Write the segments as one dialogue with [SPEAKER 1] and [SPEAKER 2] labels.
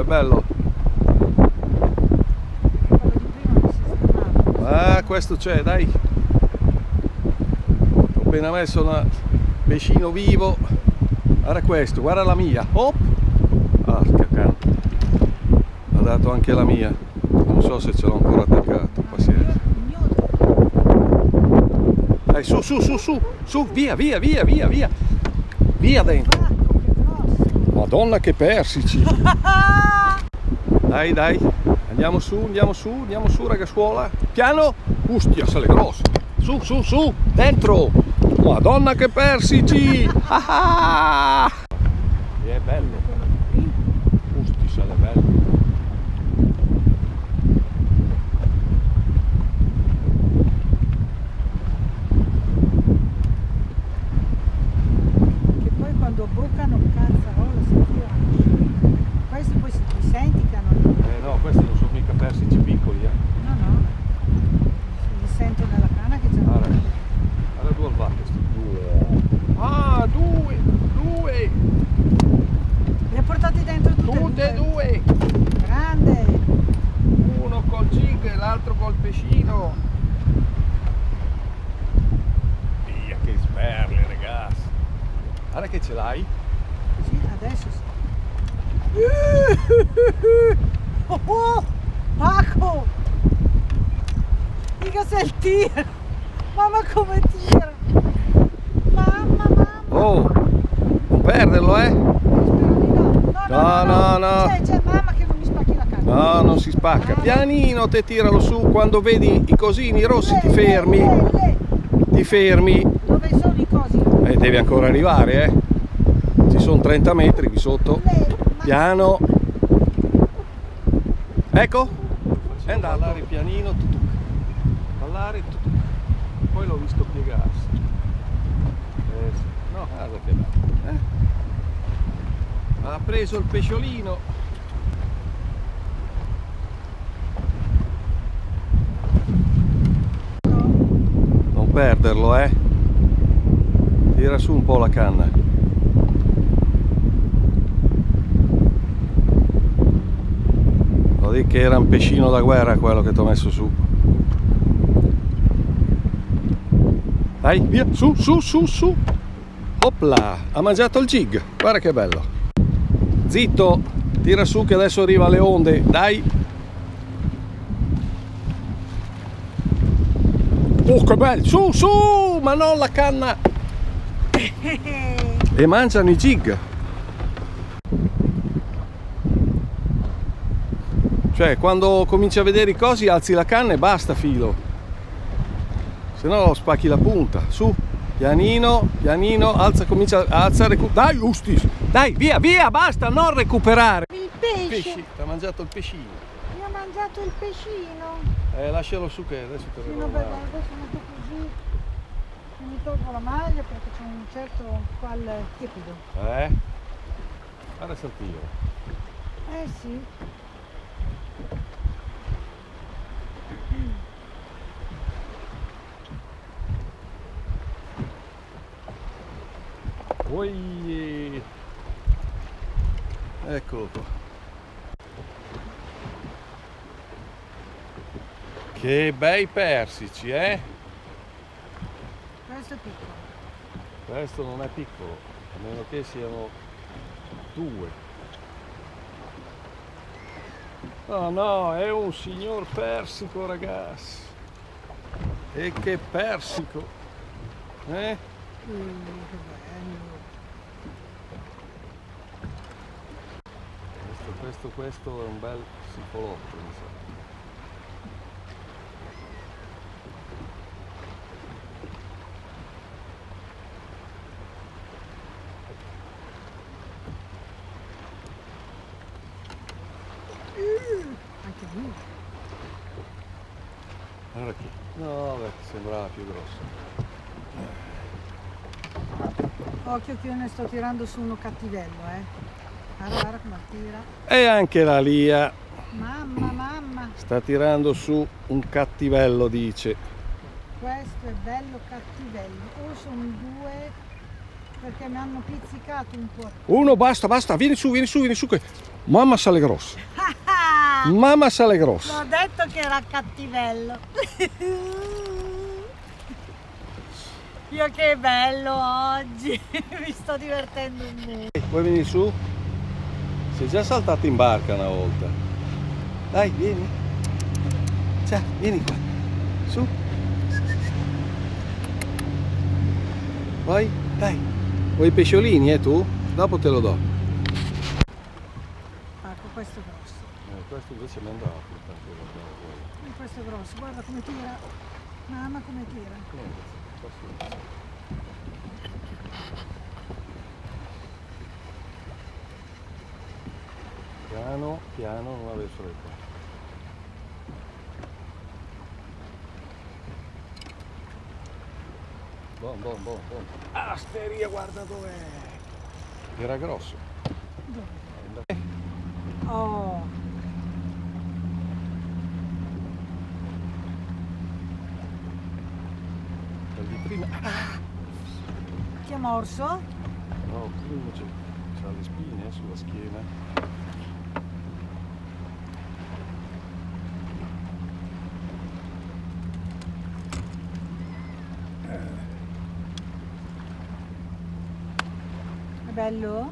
[SPEAKER 1] bello.
[SPEAKER 2] Quello di prima non si fermava.
[SPEAKER 1] Ah, questo c'è, dai. Ho appena messo un pescino vivo. Guarda questo, guarda la mia. Hop! Ah, che cane. Ha dato anche la mia. Non so se ce l'ho ancora attaccato. Pazienza. Dai, su, su, su, su, su, via, via, via, via, via. Via dentro.
[SPEAKER 2] Che grosso.
[SPEAKER 1] Madonna che persici. Dai, dai. Andiamo su, ragazzuola. Piano. Ustia, sale grosso. Su, su, su, dentro. Madonna che persici. E è bello. Usti, sale bello.
[SPEAKER 2] Che poi quando brucano cazzarola si tirano. Questi poi si senti che hanno.
[SPEAKER 1] No, questi non sono mica persici piccoli,
[SPEAKER 2] No, no. Si sento nella canna che c'è.
[SPEAKER 1] Guarda, guarda due albate. Ah, due.
[SPEAKER 2] Li ha portati dentro
[SPEAKER 1] Tutte e due.
[SPEAKER 2] Grande.
[SPEAKER 1] Uno col jig e l'altro col pescino. Via che sperle, ragazzi. Guarda che ce l'hai.
[SPEAKER 2] Sì, adesso sì. Oh, Paco! Mica se il tiro! Mamma come tira! Mamma!
[SPEAKER 1] Oh, non perderlo, eh? No.
[SPEAKER 2] C'è mamma che non mi spacchi la canna.
[SPEAKER 1] No, non si spacca. Pianino te tiralo su, quando vedi i cosini rossi ti fermi. Ti fermi.
[SPEAKER 2] Dove sono i cosi?
[SPEAKER 1] Devi ancora arrivare, eh? Ci sono 30 metri qui sotto. Piano. Ecco. È andato. Ballare pianino, tutù. Ballare, tutù. Poi l'ho visto piegarsi. No, guarda che bello. Ha preso il pesciolino. Non perderlo, eh. Tira su un po' la canna. Lo dico che era un pescino da guerra quello che ti ho messo su. Dai, via, su, su, su, su. Opla, ha mangiato il jig. Guarda che bello. Zitto, tira su che adesso arriva le onde. Dai. Oh, che bello. Su, su, ma non la canna. E mangiano i jig. Cioè, quando cominci a vedere i cosi, alzi la canna e basta, filo. Se no spacchi la punta. Su, pianino, pianino, alza, comincia a alzare. Dai, Ustis! Dai, via, via, basta, non recuperare.
[SPEAKER 2] Il pesce!
[SPEAKER 1] Ti ha mangiato il pescino.
[SPEAKER 2] Mi ha mangiato il pescino!
[SPEAKER 1] Lascialo su che adesso te
[SPEAKER 2] Sì,
[SPEAKER 1] lo
[SPEAKER 2] no,
[SPEAKER 1] guardo.
[SPEAKER 2] adesso metto così. E mi tolgo la maglia perché c'è un certo qual tiepido.
[SPEAKER 1] Guarda se tiro.
[SPEAKER 2] Sì.
[SPEAKER 1] Oi. Eccolo qua. Che bei persici, eh?
[SPEAKER 2] Questo è piccolo.
[SPEAKER 1] Questo non è piccolo, a meno che siano due. No, no, è un signor persico, ragazzi. E che persico, eh?
[SPEAKER 2] Che bello.
[SPEAKER 1] Questo è un bel sipolotto, mi sa.
[SPEAKER 2] Anche lui.
[SPEAKER 1] Guarda qui. No, beh, sembrava più grosso.
[SPEAKER 2] Occhio che io ne sto tirando su uno cattivello, Guarda come tira.
[SPEAKER 1] E anche la Lia
[SPEAKER 2] Mamma.
[SPEAKER 1] sta tirando su un cattivello, dice.
[SPEAKER 2] Questo è bello cattivello. O sono due perché mi hanno pizzicato un po'.
[SPEAKER 1] Uno, basta, basta, vieni su, vieni su, vieni su. Mamma sale grossa. Mamma sale grossa.
[SPEAKER 2] L'ho detto che era cattivello. Io che bello oggi, mi sto divertendo un po'.
[SPEAKER 1] Vuoi venire su? Sei già saltato in barca una volta. Dai, vieni. Ciao, vieni qua. Su. Vai, dai. Vuoi i pesciolini, tu? Dopo te lo do.
[SPEAKER 2] Ecco, questo è grosso.
[SPEAKER 1] Questo invece mi andava.
[SPEAKER 2] Questo è grosso, guarda come tira. Mamma come tira.
[SPEAKER 1] Piano, piano, non avevo fretta. Bom, bom, bom, bom. Asteria, guarda dov'è. Era grosso.
[SPEAKER 2] Dove? Oh,
[SPEAKER 1] Quelli di prima.
[SPEAKER 2] ti ha morso?
[SPEAKER 1] No, prima c'ha le spine sulla schiena.
[SPEAKER 2] È bello?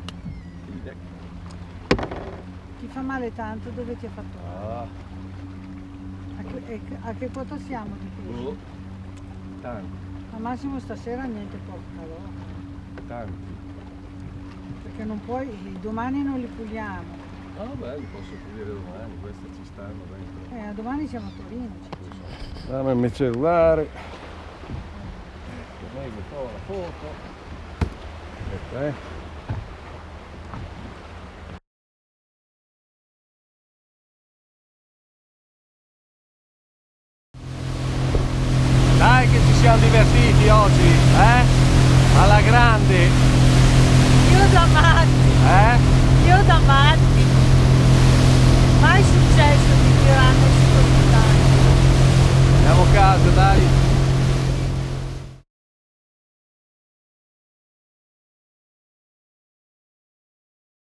[SPEAKER 2] Ti fa male tanto? Dove ti ha fatto male?
[SPEAKER 1] Ah,
[SPEAKER 2] A che quota siamo di pesce?
[SPEAKER 1] tanti,
[SPEAKER 2] Al massimo stasera niente poco calore.
[SPEAKER 1] tanti.
[SPEAKER 2] Perché non puoi, domani non li puliamo.
[SPEAKER 1] Ah, vabbè, li posso pulire domani, queste ci stanno dentro.
[SPEAKER 2] Domani siamo a Torino.
[SPEAKER 1] Dammi il mio cellulare. Meglio fa la foto. Ok. Dai che ci siamo divertiti oggi, alla grande,
[SPEAKER 2] Io da matti, io da matti. Mai successo di tirarmi su così tanto.
[SPEAKER 1] Andiamo a casa, dai.